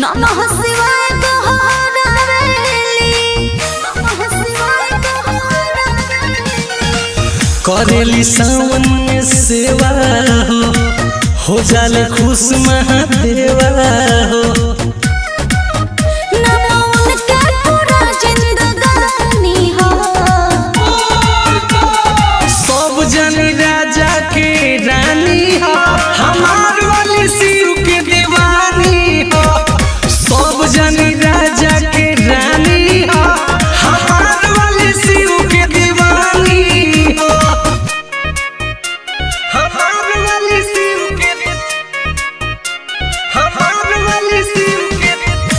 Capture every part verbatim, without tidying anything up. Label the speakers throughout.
Speaker 1: नमः शिवाय दोहरावेली नमः शिवाय दोहरावेली
Speaker 2: करेली सावन में सेवा हो हो जाले खुश महादेवा हो सब जन राजा के रानी हो हमार वाली शिव के दीवानी हो सब जन राजा के रानी हो हमार वाली शिव के दीवानी हो हमार वाली शिव के हमार वाली शिव के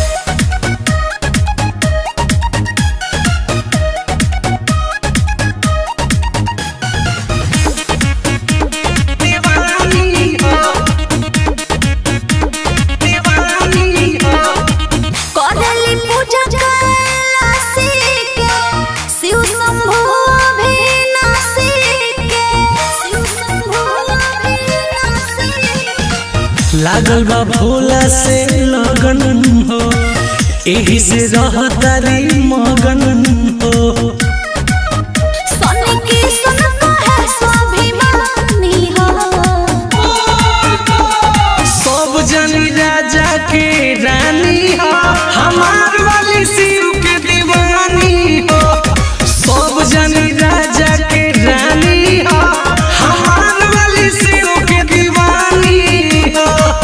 Speaker 2: लागल बा भोला से लगन हो एही से रहतारी मगन हो
Speaker 1: सोने की सन को है स्वाभिमानी हो
Speaker 2: सब जन राजा के रानी हो हमार वाली शिव के दीवानी हो सब जन राजा के रानी हो हमार वाली शिव के दीवानी हो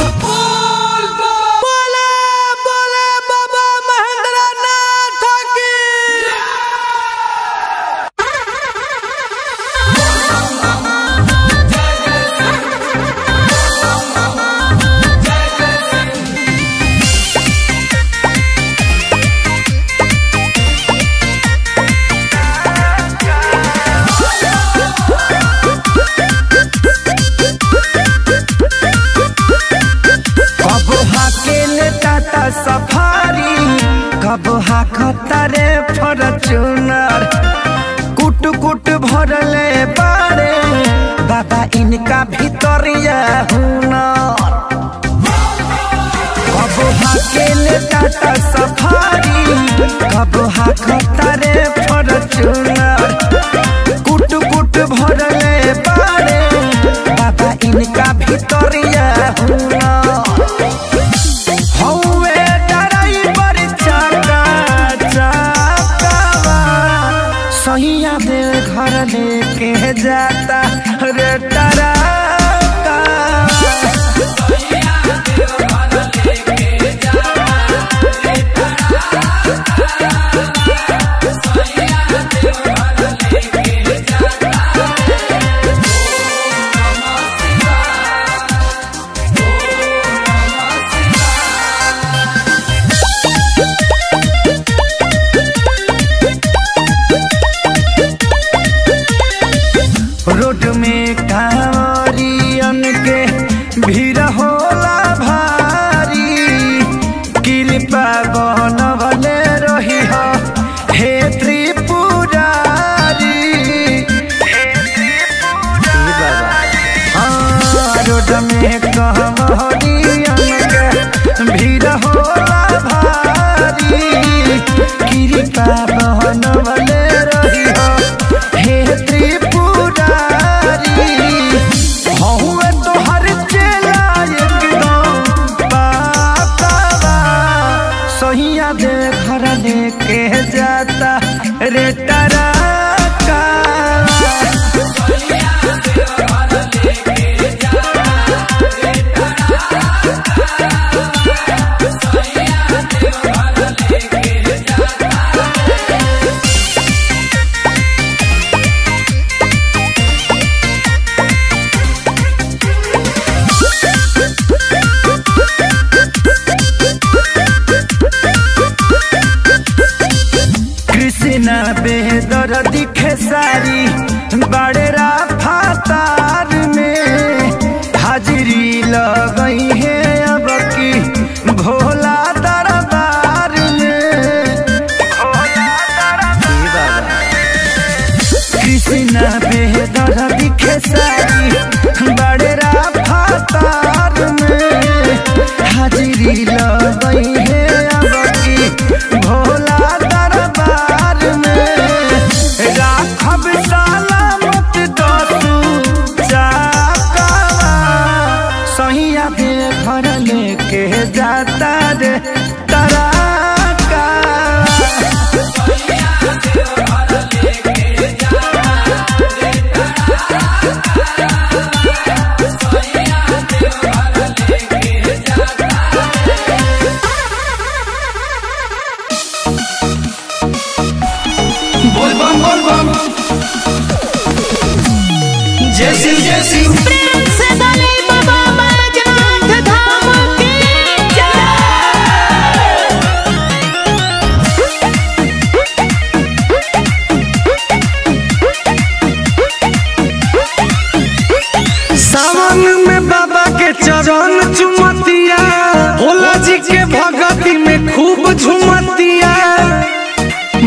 Speaker 2: सफारी कब हाकतरे फॉर्च्यूनर कुट कुट भरले बारे बाबा इनका भीतरिया हुनर कब हाकेले टाटा सफारी कब हाकतरे फॉर्च्यूनर कुट कुट भरले बारे बाबा इनका भीतरिया हुनर घर लेके जाता रे तारा रोड में कांवरियन के भीड़ होला भारी कृपा बनवले रही हो हे त्रिपुरारी हे त्रिपुरारी रोड में कांवरियन के भीड़ होला भारी कृपा बनवले रही हो हे घर लेके जाता रे तारा कृष्णा बे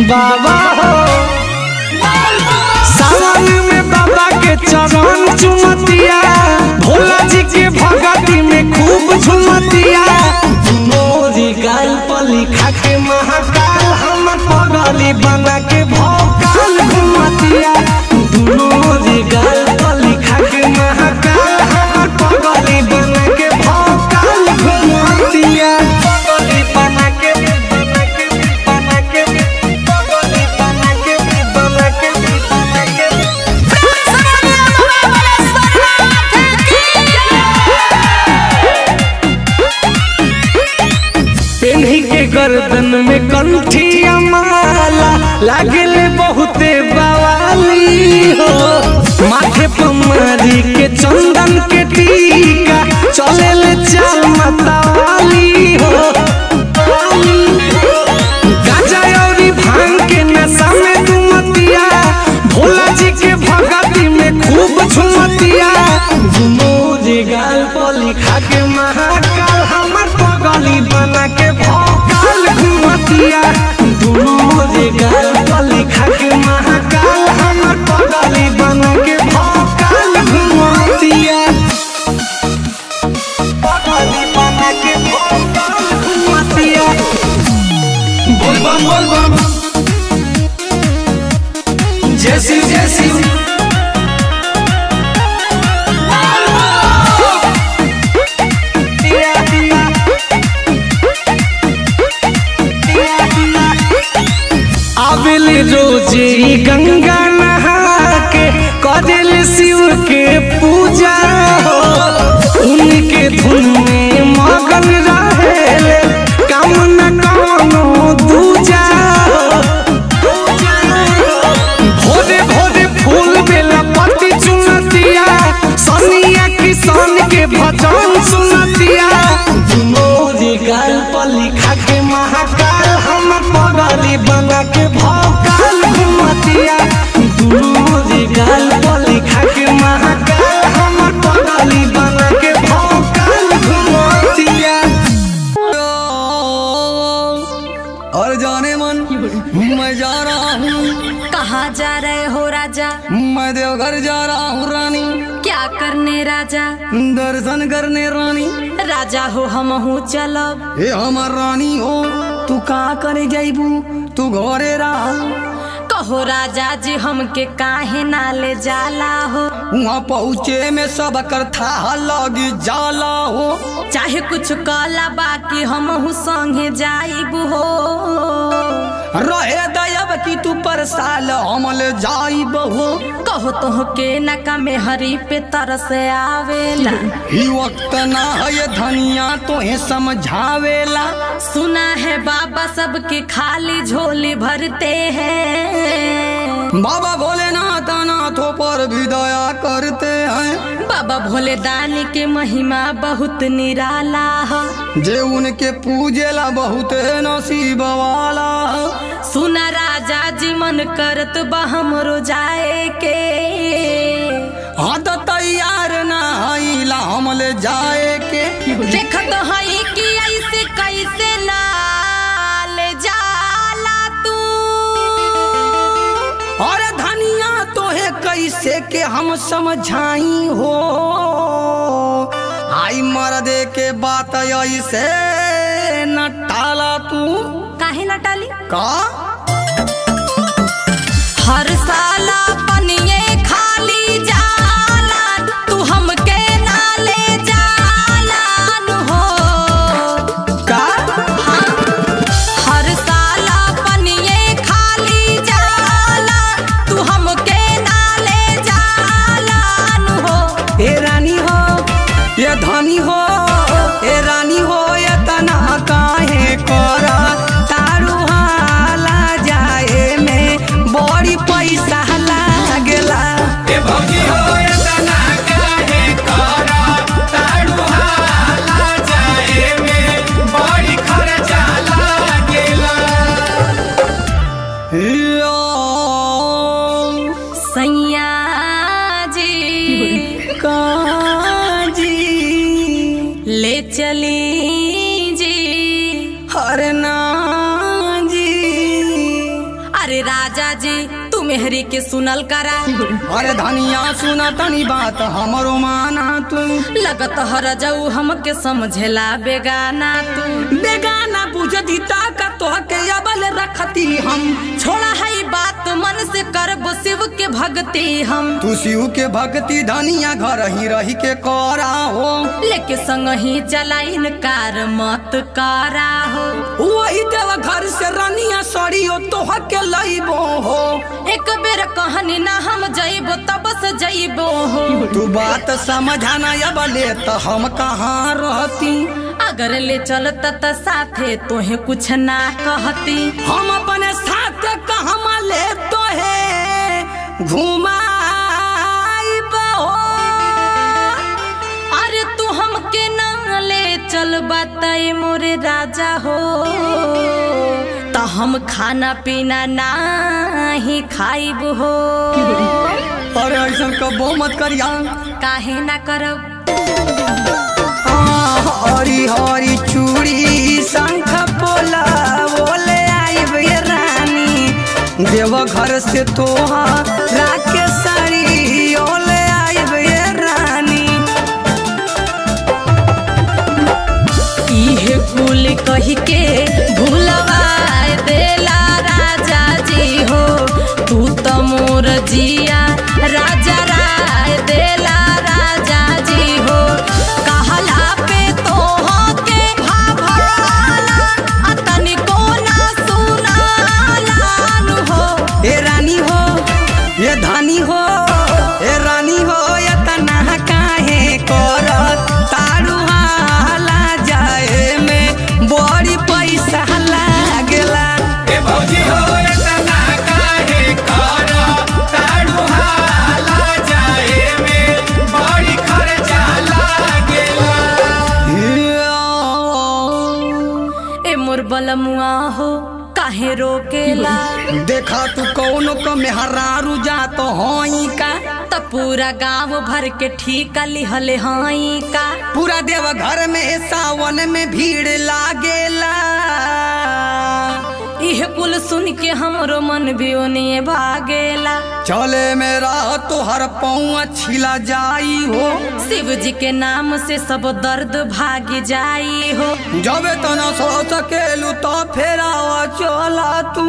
Speaker 2: बाबा हो। सावन में बाबा के चरण चुमतिया, भोला जी के भगती में खूब झुमतिया। मोरी गाल पली खा के महाकाल हमर पगली बना के भौकाल घुमतिया। मोरी गाल पली खा के महाकाल हमर पगली बना के भौकाल घुमतिया। पगली बना के बना के बना के पगली बना के बना के बना के पेन्ही के गर्दन में कंठिया माला लागल बहुते बवाली हो। माथे पर मारी के चंदन के टीका चले चाल मतवाली हो। गाजा और भांग के नशा में दुमतिया, भोला जी के भगती में खूब झुमतिया। मोरी गाल पली खा के महाकाल हमर पगली बना के भौकाल घुमतिया। मोरी गाल पली खा के महाकाल हमर पगली बना के भौकाल घुमतिया। पगली बना के भौकाल घुमतिया। बोल बम बोल बम जय शिव जय शिव। आबिल रोजे गंगा नहा के करेल शिव के पूजा हो। उनके धुन में मगन रहेले काम न कौनो दूजा हो। भोरे भोरे फूल बेला पत्ती चुनतिया, सनिया किसान के भजन सुनतिया। मोरी गाल पली खा के महाकाल हमर पगली बना के भौकाल घुमतिया। मोरी गाल पली खा के महाकाल हमर पगली बना के भौकाल घुमतिया।
Speaker 3: और जाने मन मैं जा रहा हूँ।
Speaker 1: कहाँ जा रहे हो राजा?
Speaker 3: मैं देवघर जा रहा हूँ रानी।
Speaker 1: क्या करने राजा?
Speaker 3: दर्शन करने रानी।
Speaker 1: राजा हो हम हूँ चलब।
Speaker 3: ए हमार रानी हो, तू का करे जाइबू? तू घरे रहा।
Speaker 1: कहो राजा जी हमके काहे ना ले जाला हो?
Speaker 3: वहाँ पहुँचे में सब कर था लगी जाला हो।
Speaker 1: चाहे कुछ कला बाकी हम हूँ संगे जाइब हो।
Speaker 3: रहे दयब की तू पर साल हमल जाइब हो।
Speaker 1: कहो तो के नका में हरी पे तरस आवेला।
Speaker 3: ही वक्त ना है धनिया तो है समझावेला।
Speaker 1: सुना है बाबा सबके खाली झोली भरते हैं।
Speaker 3: बाबा भोलेनाथ नाथों पर भी दया करते हैं।
Speaker 1: बाबा भोले दानी के महिमा बहुत निराला है।
Speaker 3: जे उनके पूजेला बहुत नसीब वाला।
Speaker 1: सुना राजा जी मन करत बा हमरो जाए के।
Speaker 3: हाँ तो तैयार ना हईला हमले जाए के।
Speaker 1: देखत हई कि ऐसे कैसे लाल जाला तू।
Speaker 3: और धनिया तो है कैसे के हम समझाई हो। आई मर्दे के बात ऐसे न टाला तू।
Speaker 1: काहे न टाली?
Speaker 3: का
Speaker 1: हर साला पनिये खाली जाला, तू हमके ना ले जाला नु हो।
Speaker 3: का
Speaker 1: हाँ। हर साला पनिये खाली जाला, तू हमके ना ले जाला नु हो।
Speaker 3: ए रानी हो ये धनी हो, ए रानी हो ये तना काहे करा तारू हाला जाए में बड़ी पैसा लागेला। ए भौजी हो ये तना काहे करा तारू हाला जाए में बड़ी खर्चा लागेला।
Speaker 1: सैया जी
Speaker 3: काजी
Speaker 1: ले चली जी।
Speaker 3: हर ना जी।
Speaker 1: राजा जी तू मेहरी के सुनल करा।
Speaker 3: अरे धनिया सुना तनी बात हमरो माना तू।
Speaker 1: लगत हर जाऊ हमके समझेला बेगाना तू।
Speaker 3: बेगाना बुझती ताका तोहके अबल रखती हम।
Speaker 1: छोड़ा है बात मन से करब शिव के भक्ति हम।
Speaker 3: तू शिव के भक्ति धनिया घर ही रही के करा हो।
Speaker 1: लेके संग ही चलाइन कार मत करा हो।
Speaker 3: वही देव घर से रनिया सड़ियो तोहके लइबो हो।
Speaker 1: एक बेर कहानी ना हम जइबो तब से जइबो हो।
Speaker 3: तू बात समझाना अबले तो हम कहाँ रहती।
Speaker 1: अगर ले चलता त साथे तोहे कुछ ना कहती।
Speaker 3: हम अपने साथ कहाँ ले तो है घुमाइबो।
Speaker 1: अरे तू हमके ना ले चल बताई मोरे राजा हो। तो हम खाना पीना ना ही खाइब हो।
Speaker 3: अरे ऐसा कबो मत करिया।
Speaker 1: काहे ना करब।
Speaker 3: हरी हरी चूड़ी शंख पोला बोले आइब ये रानी। देव घर से तोहरा के साड़ी ओले आइब ये रानी।
Speaker 1: इहे कुल कही के भूलवा देला राजा जी हो। तू तो मोर जिया राजा राय देला राजा जी हो। कहला पे तोहके भाभाला अतनी को ना सुनालान हो।
Speaker 3: ए रानी हो ये धानी हो ए रानी हो ये तना काहे करत तारू हाला जाए में बड़ी पैसा लागेला।
Speaker 2: ए भौजी हो ये तना काहे करत तारू हाला जाए में बड़ी खर्चा लागेला।
Speaker 1: ए मोर बलमुआ हो काहे रोकेला।
Speaker 3: देखा तू कौनो को मेहरारू जात होई का।
Speaker 1: त पूरा गांव भर के ठीका लिहले हाई का।
Speaker 3: पूरा देव घर में सावन में भीड़ लागेला।
Speaker 1: इह कुल सुन के हमरो मन भी ओनिए भागेला।
Speaker 3: चले मेरा तोहर पौआ छिला जाई हो।
Speaker 1: शिव जी के नाम से सब दर्द भाग जाई हो।
Speaker 3: जब तना सो सकेलू तो फेरा चला तू।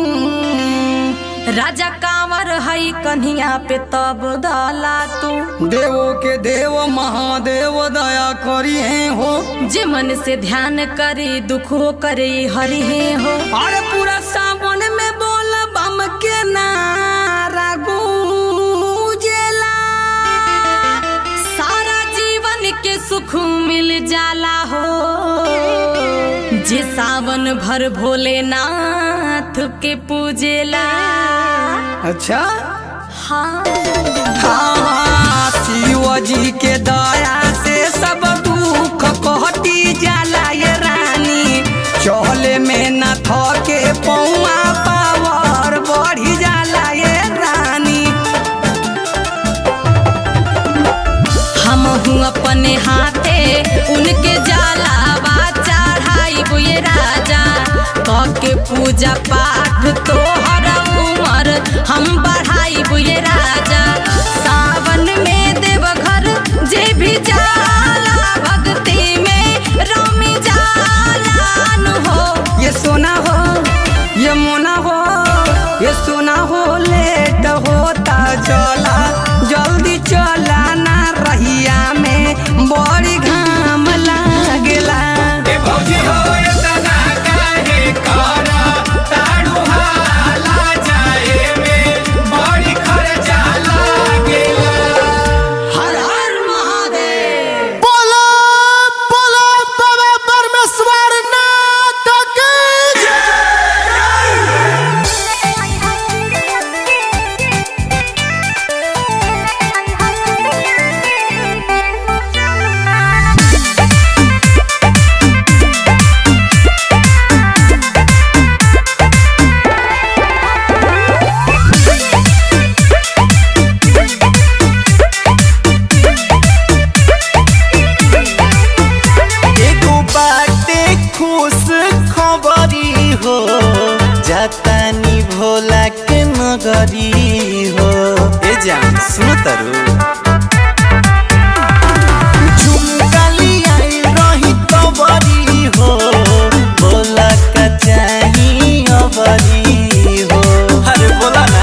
Speaker 1: राजा कांवर हई कन्हिया पे तब दला तू।
Speaker 3: देवो के देव महादेव दया करी है हो।
Speaker 1: जे मन से ध्यान करी दुख हो करे हरि है हो।
Speaker 3: अरे पूरा सावन में बोल बम के नारा गूंजेला।
Speaker 1: सारा जीवन के सुख मिल जाला हो। जे सावन भर भोलेनाथ के पूजेला।
Speaker 3: अच्छा
Speaker 1: हाँ
Speaker 3: हाँ शिव जी के दया से सब दुख कहती जाला ये रानी। चले में न थके पौआ पावर बढ़ी जाला ये रानी।
Speaker 1: हम हूँ अपने हाथे उनके जलावा चढ़ाई ये राजा। के पूजा पाठ तोहर उमर हम बढ़ाई ये राजा। सावन में देवघर जे भी जाला भक्ति में रमी जालान हो।
Speaker 3: ये सोना हो ये मोना हो ये सोना हो लेट होता चला जल्दी चला ना रहिया में बड़ी घाम लागेला।
Speaker 2: ए भौजी हो ये तना काहे करत तारू हाला जाए में बड़ी खर्चा लागेला।
Speaker 3: हर हर महादेव।
Speaker 4: बोलो बोलो बाबा परमेश्वर नाथ की एगो बाटे खुश खबरी हो जातानी भोला
Speaker 5: सगरी हो। ए जान सुनो तरु झुमकाली आई रही तो बरी हो, बोला का चाही अबरी हो। अरे बोला ना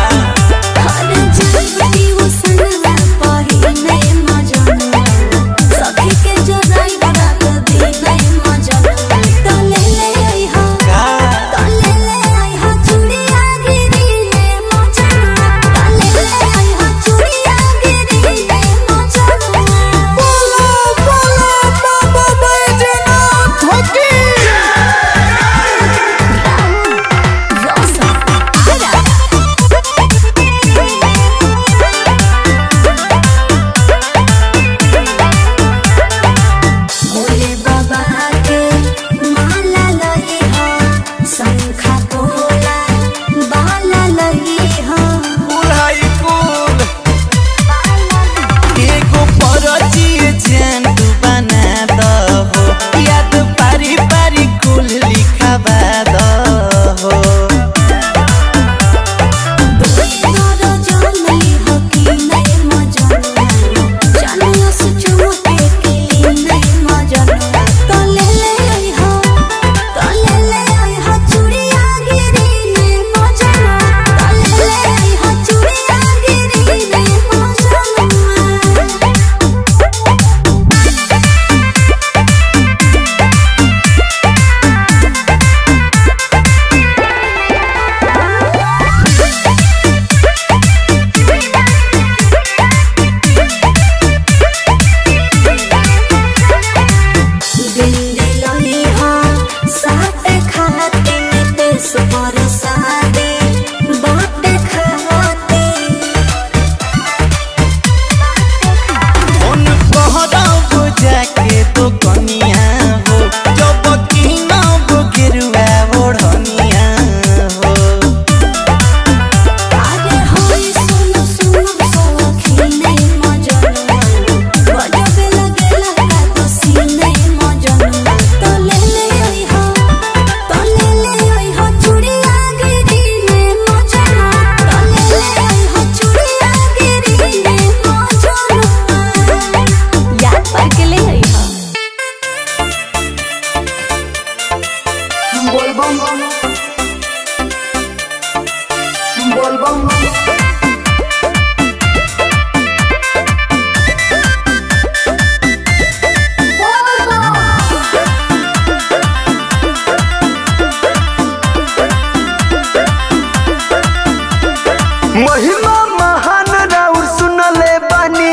Speaker 6: महिमा महान राउर सुनले बानी,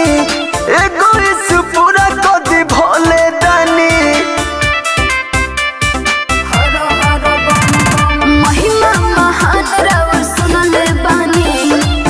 Speaker 6: एगो इस पूरा कदी भोले दानी।
Speaker 1: महिमा महान राउर सुनले बानी,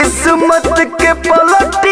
Speaker 6: किस्मत के पलट